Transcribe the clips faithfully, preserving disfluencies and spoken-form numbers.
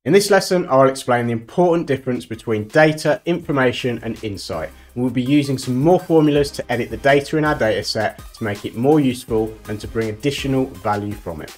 In this lesson, I'll explain the important difference between data, information and insight. And we'll be using some more formulas to edit the data in our data set to make it more useful and to bring additional value from it.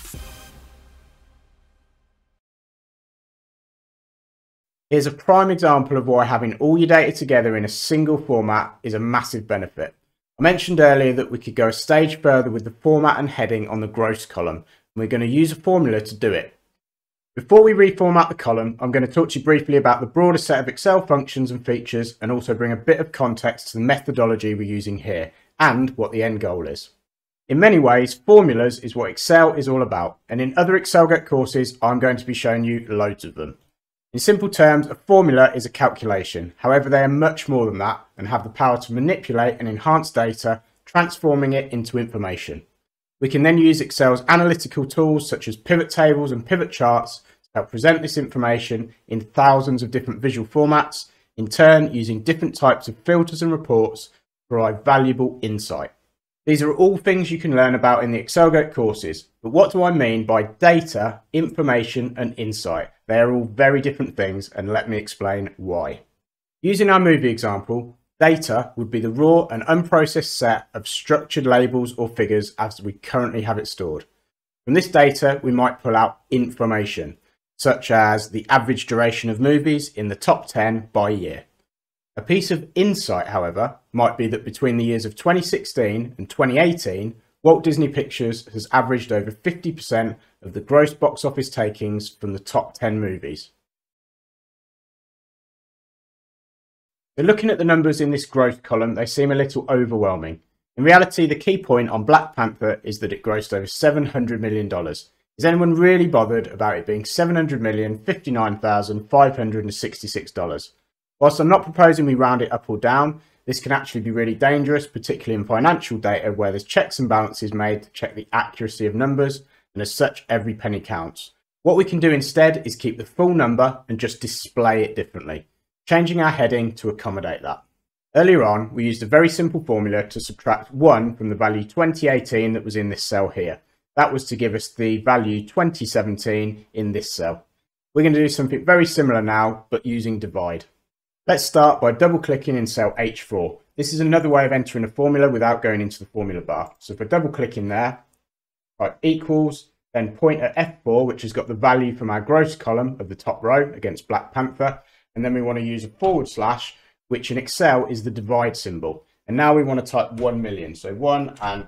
Here's a prime example of why having all your data together in a single format is a massive benefit. I mentioned earlier that we could go a stage further with the format and heading on the gross column, and we're going to use a formula to do it. Before we reformat the column, I'm going to talk to you briefly about the broader set of Excel functions and features, and also bring a bit of context to the methodology we're using here and what the end goal is. In many ways, formulas is what Excel is all about, and in other ExcelGet courses, I'm going to be showing you loads of them. In simple terms, a formula is a calculation. However, they are much more than that and have the power to manipulate and enhance data, transforming it into information. We can then use Excel's analytical tools such as pivot tables and pivot charts to help present this information in thousands of different visual formats, in turn using different types of filters and reports to provide valuable insight. These are all things you can learn about in the ExcelGet courses, but what do I mean by data, information and insight? They are all very different things, and let me explain why. Using our movie example, data would be the raw and unprocessed set of structured labels or figures as we currently have it stored. From this data, we might pull out information, such as the average duration of movies in the top ten by year. A piece of insight, however, might be that between the years of twenty sixteen and twenty eighteen, Walt Disney Pictures has averaged over fifty percent of the gross box office takings from the top ten movies. So looking at the numbers in this growth column, they seem a little overwhelming. In reality, the key point on Black Panther is that it grossed over seven hundred million dollars. Is anyone really bothered about it being seven hundred million fifty-nine thousand five hundred sixty-six dollars? Whilst I'm not proposing we round it up or down, this can actually be really dangerous, particularly in financial data where there's checks and balances made to check the accuracy of numbers, and as such, every penny counts. What we can do instead is keep the full number and just display it differently, changing our heading to accommodate that. Earlier on, we used a very simple formula to subtract one from the value twenty eighteen that was in this cell here. That was to give us the value twenty seventeen in this cell. We're going to do something very similar now, but using divide. Let's start by double clicking in cell H four. This is another way of entering a formula without going into the formula bar. So if I double click in there, type equals, then point at F four, which has got the value from our gross column of the top row against Black Panther. And then we want to use a forward slash, which in Excel is the divide symbol. And now we want to type one million. So one and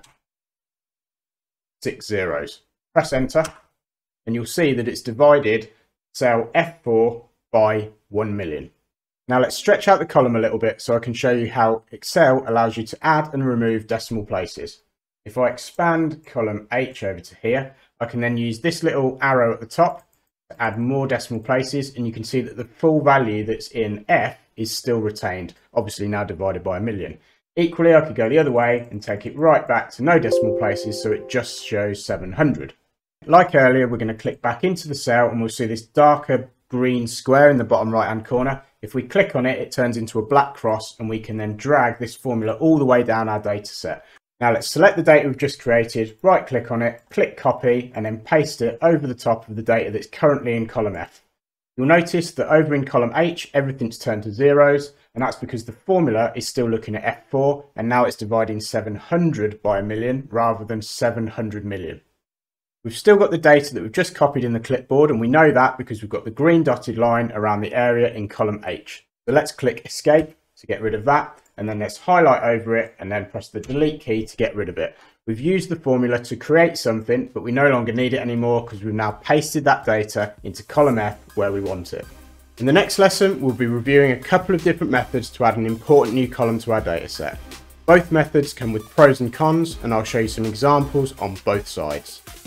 six zeros. Press enter and you'll see that it's divided cell F four by one million. Now let's stretch out the column a little bit so I can show you how Excel allows you to add and remove decimal places. If I expand column H over to here, I can then use this little arrow at the top to add more decimal places, and you can see that the full value that's in F is still retained, obviously now divided by a million. Equally, I could go the other way and take it right back to no decimal places, so it just shows seven hundred. Like earlier, we're going to click back into the cell and we'll see this darker green square in the bottom right hand corner. If we click on it, it turns into a black cross, and we can then drag this formula all the way down our data set. Now let's select the data we've just created, right click on it, click copy, and then paste it over the top of the data that's currently in column F. You'll notice that over in column H, everything's turned to zeros, and that's because the formula is still looking at F four, and now it's dividing seven hundred by a million rather than seven hundred million. We've still got the data that we've just copied in the clipboard, and we know that because we've got the green dotted line around the area in column H. So let's click escape to get rid of that, and then let's highlight over it and then press the delete key to get rid of it. We've used the formula to create something, but we no longer need it anymore because we've now pasted that data into column F where we want it. In the next lesson, we'll be reviewing a couple of different methods to add an important new column to our data set. Both methods come with pros and cons, and I'll show you some examples on both sides.